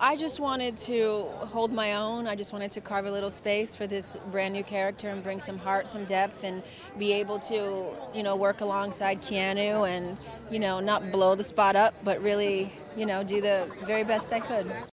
I just wanted to hold my own. I just wanted to carve a little space for this brand new character and bring some heart, some depth, and be able to, work alongside Keanu and, not blow the spot up, but really, do the very best I could.